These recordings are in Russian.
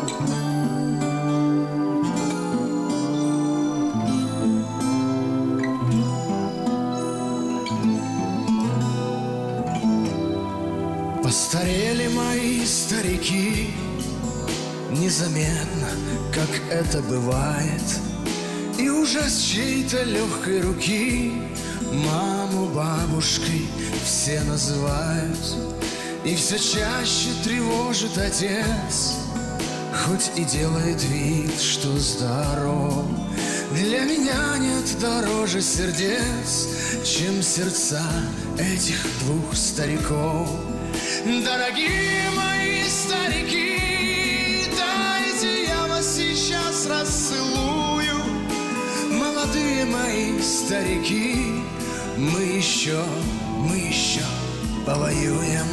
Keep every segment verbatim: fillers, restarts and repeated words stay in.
Постарели мои старики незаметно, как это бывает, и уже с чьей-то легкой руки маму бабушкой все называют. И все чаще тревожит отец, хоть и делает вид, что здоров. Для меня нет дороже сердец, чем сердца этих двух стариков. Дорогие мои старики, дайте я вас сейчас расцелую. Молодые мои старики, мы еще, мы еще повоюем.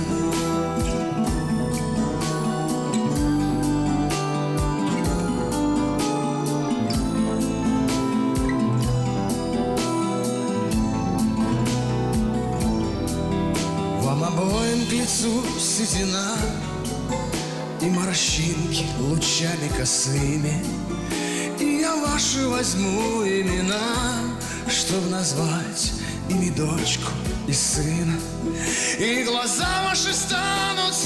Вам обоим к лицу седина и морщинки лучами косыми, и я ваши возьму имена, чтоб назвать ими дочку и сына. И глаза ваши станут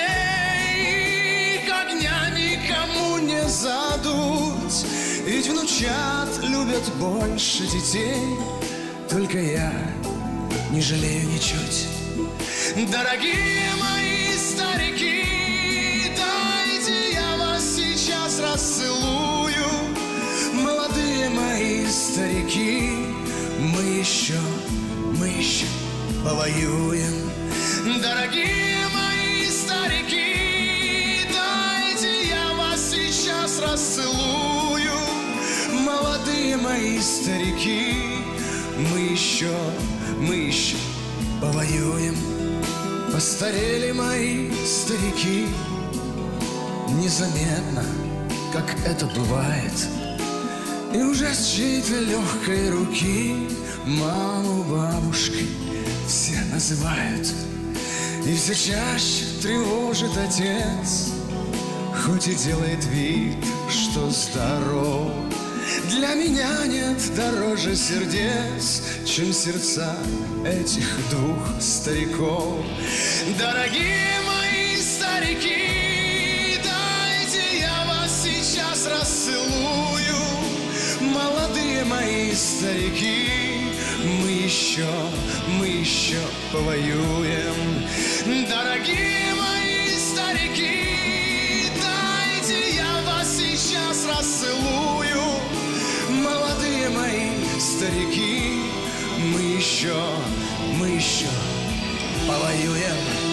светлей, огня никому не задуть. Ведь внучат любят больше детей, только я не жалею ничуть. Дорогие мои старики, дайте я вас сейчас расцелую. Молодые мои старики, мы еще, мы еще повоюем. Дорогие мои старики, дайте я вас сейчас расцелую. Молодые мои старики, мы еще, мы еще повоюем. Постарели мои старики незаметно, как это бывает, и уже с чьей-то легкой руки маму бабушкой все называют. И все чаще тревожит отец, хоть и делает вид, что здоров. Для меня нет дороже сердец, чем сердца этих двух стариков. Дорогие мои старики, дайте я вас сейчас расцелую. Молодые мои старики, мы еще, мы еще повоюем. Дорогие мои старики, дайте я вас сейчас расцелую. Молодые мои старики, мы еще, мы еще повоюем.